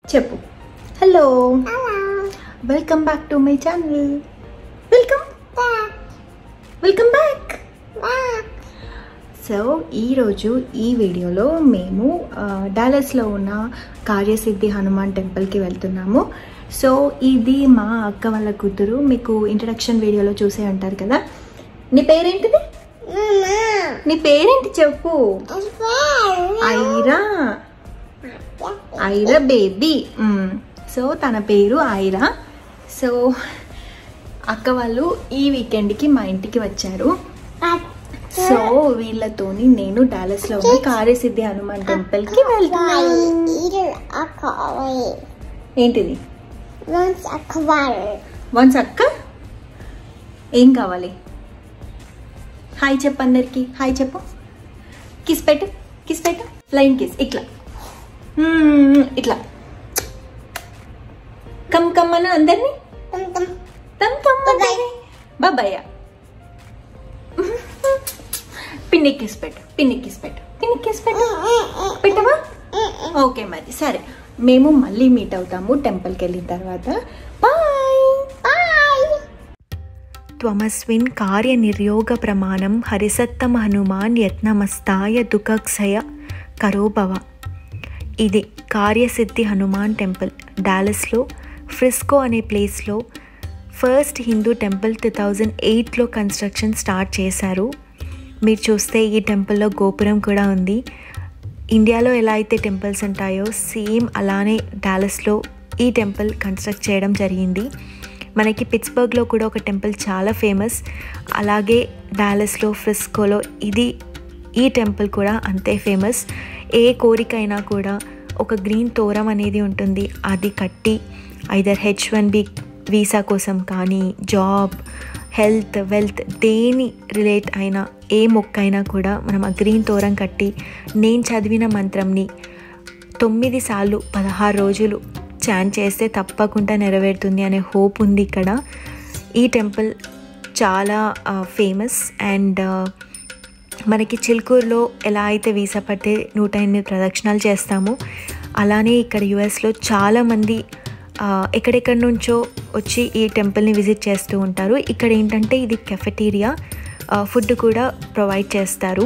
చెప్పు. Hello, welcome back to my channel. Welcome back. So ఈరోజు ఈ వీడియోలో మేము డాలస్లో ఉన్న కార్యసిద్ధి హనుమాన్ టెంపుల్కి వెళ్తున్నాము. సో ఇది మా అక్క వాళ్ళ కూతురు. మీకు ఇంట్రడక్షన్ వీడియోలో చూసే ఉంటారు కదా. నీ పేరేంటిది? నీ పేరేంటి చెప్పు. ఐరా. ఐరా బేబీ. సో తన పేరు ఐరా. సో అక్క వాళ్ళు ఈ వీకెండ్కి మా ఇంటికి వచ్చారు. సో వీళ్ళతోని నేను డాలస్లో ఉన్న కార్యసిద్ధి హనుమాన్ టెంపుల్కి వెళ్తున్నాను. ఏంటిది? వన్స్ అక్క ఏం కావాలి? హాయ్ చెప్పు అందరికి. హాయ్ చెప్పు. కిస్ పెట్టు. కిస్ పెట్టు. Flying kiss. ఇట్లా ఇట్లా కమ్ కమ్ అను అందరినీ. బాబాయ్. పిన్ని కిస్ పెట్టు. పిన్ని కిస్ పెట్టు. పిన్ని కిస్ పెట్టు. పెట్టవా? ఓకే మరి సరే. మేము మళ్ళీ మీట్ అవుతాము టెంపుల్కి వెళ్ళిన తర్వాత. బాయ్. త్వమస్మిన్ కార్య నిర్యోగ ప్రమాణం హరిసత్తమ హనుమాన్ యత్నమస్తాయ దుఃఖక్షయ కరోభవ. ఇది కార్యసిద్ధి హనుమాన్ టెంపుల్ డాలస్లో ఫ్రిస్కో అనే ప్లేస్లో ఫస్ట్ హిందూ టెంపుల్ 2008లో కన్స్ట్రక్షన్ స్టార్ట్ చేశారు. మీరు చూస్తే ఈ టెంపుల్లో గోపురం కూడా ఉంది. ఇండియాలో ఎలా అయితే టెంపుల్స్ ఉంటాయో సేమ్ అలానే డాలస్లో ఈ టెంపుల్ కన్స్ట్రక్ట్ చేయడం జరిగింది. మనకి పిట్స్బర్గ్లో కూడా ఒక టెంపుల్ చాలా ఫేమస్. అలాగే డాలస్లో ఫ్రిస్కోలో ఈ టెంపుల్ కూడా అంతే ఫేమస్. ఏ కోరికైనా కూడా ఒక గ్రీన్ తోరం అనేది ఉంటుంది. అది కట్టి ఐదర్ H1B వీసా కోసం కానీ సాబ్, హెల్త్, వెల్త్ దేని రిలేట్ అయినా ఏ మొక్క అయినా కూడా మనం ఆ గ్రీన్ తోరం కట్టి నేను చదివిన మంత్రంని 9 సార్లు 16 రోజులు చాంట్ చేస్తే తప్పకుండా నెరవేరుతుంది అనే హోప్ ఉంది ఇక్కడ. ఈ టెంపుల్ చాలా ఫేమస్. అండ్ మనకి చిలుకూరులో ఎలా అయితే వీసా పడితే 108 ప్రదక్షిణాలు చేస్తామో అలానే ఇక్కడ యుఎస్లో చాలామంది ఎక్కడెక్కడి నుంచో వచ్చి ఈ టెంపుల్ని విజిట్ చేస్తూ ఉంటారు. ఇక్కడ ఏంటంటే ఇది కెఫెటీరియా, ఫుడ్ కూడా ప్రొవైడ్ చేస్తారు.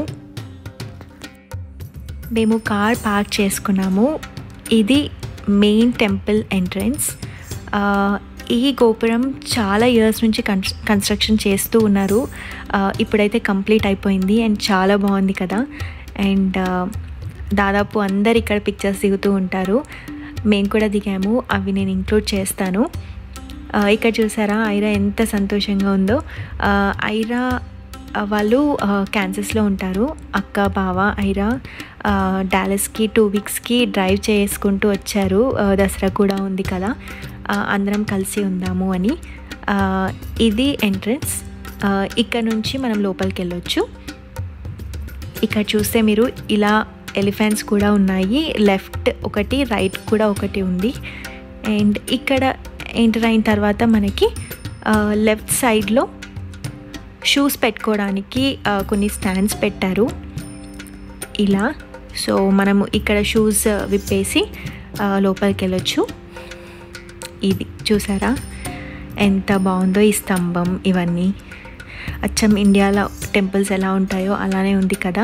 మేము కార్ పార్క్ చేసుకున్నాము. ఇది మెయిన్ టెంపుల్ ఎంట్రన్స్. ఈ గోపురం చాలా ఇయర్స్ నుంచి కన్స్ట్రక్షన్ చేస్తూ ఉన్నారు. ఇప్పుడైతే కంప్లీట్ అయిపోయింది అండ్ చాలా బాగుంది కదా. అండ్ దాదాపు అందరు ఇక్కడ పిక్చర్స్ దిగుతూ ఉంటారు. మేము కూడా దిగాము, అవి నేను ఇంక్లూడ్ చేస్తాను. ఇక్కడ చూసారా ఐరా ఎంత సంతోషంగా ఉందో. ఐరా వాళ్ళు క్యాన్సస్లో ఉంటారు. అక్క, బావ, ఐరా డాలస్కి 2 వీక్స్కి డ్రైవ్ చేసుకుంటూ వచ్చారు. దసరా కూడా ఉంది కదా, అందరం కలిసి ఉందాము అని. ఇది ఎంట్రన్స్. ఇక్కడ నుంచి మనం లోపలికి వెళ్ళొచ్చు. ఇక్కడ చూస్తే మీరు ఇలా ఎలిఫెంట్స్ కూడా ఉన్నాయి. లెఫ్ట్ ఒకటి, రైట్ కూడా ఒకటి ఉంది. అండ్ ఇక్కడ ఎంటర్ అయిన తర్వాత మనకి లెఫ్ట్ సైడ్లో షూస్ పెట్టుకోవడానికి కొన్ని స్టాండ్స్ పెట్టారు ఇలా. సో మనము ఇక్కడ షూస్ విప్పేసి లోపలికి వెళ్ళొచ్చు. ఇది చూసారా ఎంత బాగుందో ఈ స్తంభం. ఇవన్నీ అచ్చం ఇండియాలో టెంపుల్స్ ఎలా ఉంటాయో అలానే ఉంది కదా.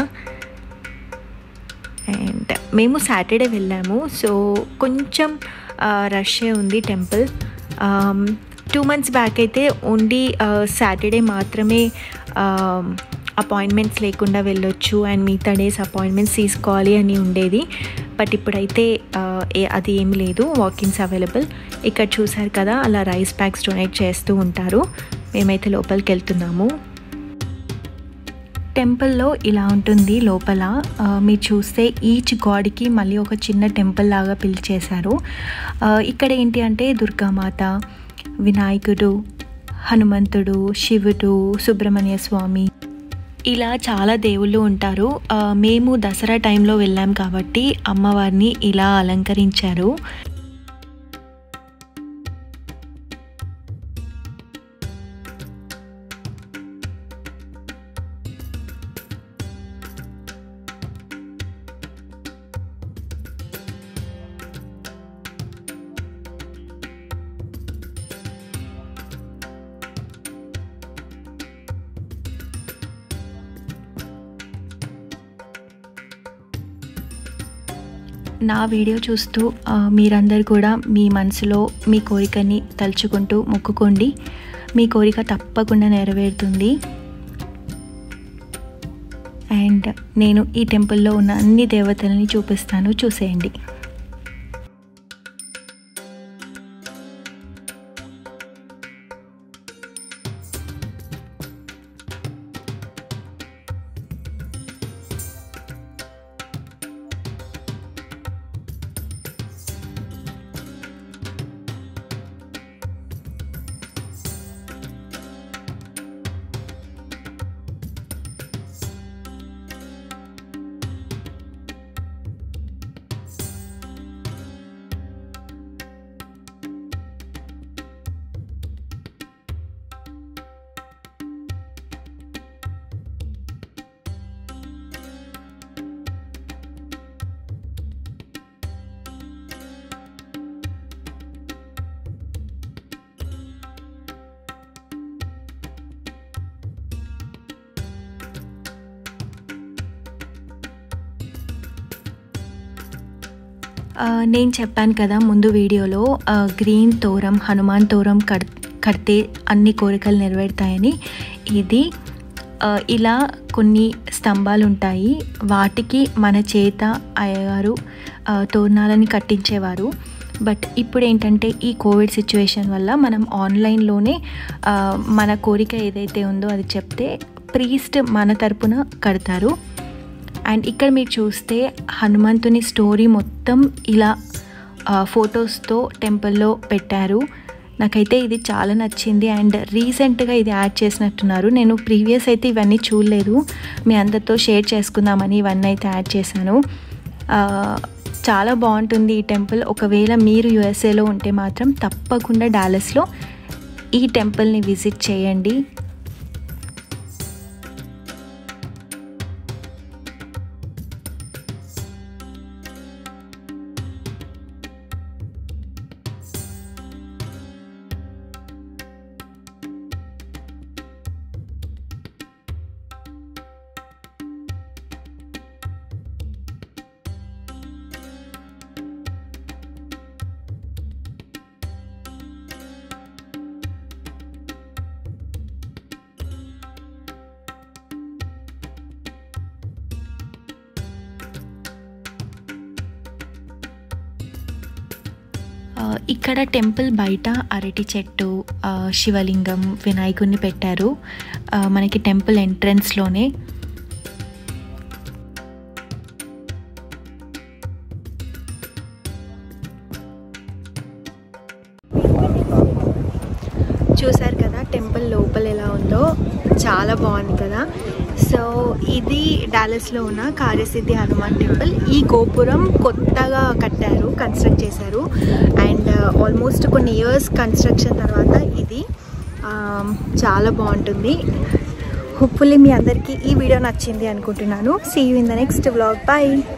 అండ్ మేము సాటర్డే వెళ్ళాము. సో కొంచెం రషే ఉంది టెంపుల్. 2 months బ్యాక్ అయితే ఓన్లీ సాటర్డే మాత్రమే అపాయింట్మెంట్స్ లేకుండా వెళ్ళొచ్చు అండ్ మిగతా డేస్ అపాయింట్మెంట్స్ తీసుకోవాలి అని ఉండేది. బట్ ఇప్పుడైతే అది ఏమి లేదు, వాకిన్స్ అవైలబుల్. ఇక్కడ చూసారు కదా అలా రైస్ ప్యాక్స్ డొనేట్ చేస్తూ ఉంటారు. మేమైతే లోపలికి వెళ్తున్నాము. టెంపుల్లో ఇలా ఉంటుంది లోపల. మీరు చూస్తే ఈచ్ గాడ్కి మళ్ళీ ఒక చిన్న టెంపుల్ లాగా పిలిచేశారు. ఇక్కడ ఏంటి అంటే దుర్గామాత, వినాయకుడు, హనుమంతుడు, శివుడు, సుబ్రహ్మణ్య స్వామి ఇలా చాలా దేవుళ్ళు ఉంటారు. మేము దసరా టైంలో వెళ్ళాం కాబట్టి అమ్మవారిని ఇలా అలంకరించారు. నా వీడియో చూస్తూ మీరందరూ కూడా మీ మనసులో మీ కోరికని తలుచుకుంటూ మొక్కుకోండి. మీ కోరిక తప్పకుండా నెరవేరుతుంది. అండ్ నేను ఈ టెంపుల్లో ఉన్న అన్ని దేవతలని చూపిస్తాను, చూసేయండి. నేను చెప్పాను కదా ముందు వీడియోలో, గ్రీన్ తోరం, హనుమాన్ తోరం కడితే అన్ని కోరికలు నెరవేరుతాయని. ఇది ఇలా కొన్ని స్తంభాలు ఉంటాయి, వాటికి మన చేత అయ్యగారు తోరణాలని కట్టించేవారు. బట్ ఇప్పుడు ఏంటంటే ఈ కోవిడ్ సిచ్యువేషన్ వల్ల మనం ఆన్లైన్లోనే మన కోరిక ఏదైతే ఉందో అది చెప్తే ప్రీస్ట్ మన తరపున కడతారు. అండ్ ఇక్కడ మీరు చూస్తే హనుమంతుని స్టోరీ మొత్తం ఇలా ఫొటోస్తో టెంపుల్లో పెట్టారు. నాకైతే ఇది చాలా నచ్చింది. అండ్ రీసెంట్గా ఇది యాడ్ చేసినట్టున్నారు. నేను ప్రీవియస్ అయితే ఇవన్నీ చూడలేదు, మీ అందరితో షేర్ చేసుకుందామని ఇవన్నీ అయితే యాడ్ చేశాను. చాలా బాగుంటుంది ఈ టెంపుల్. ఒకవేళ మీరు యుఎస్ఏలో ఉంటే మాత్రం తప్పకుండా డాలస్లో ఈ టెంపుల్ని విజిట్ చేయండి. ఇక్కడ టెంపుల్ బయట అరటి చెట్టు, శివలింగం, వినాయకుడిని పెట్టారు మనకి టెంపుల్ ఎంట్రన్స్లోనే. చూసారు కదా టెంపుల్ లోపల ఎలా ఉందో, చాలా బాగుంది కదా. సో ఇది డాలస్లో ఉన్న కార్యసిద్ధి హనుమాన్ టెంపుల్. ఈ గోపురం కొత్తగా కట్టారు, కన్స్ట్రక్ట్ చేశారు. అండ్ ఆల్మోస్ట్ కొన్ని ఇయర్స్ కన్స్ట్రక్షన్ తర్వాత ఇది చాలా బాగుంటుంది. హోప్ఫుల్లీ మీ అందరికీ ఈ వీడియో నచ్చింది అనుకుంటున్నాను. See you in the next vlog. Bye.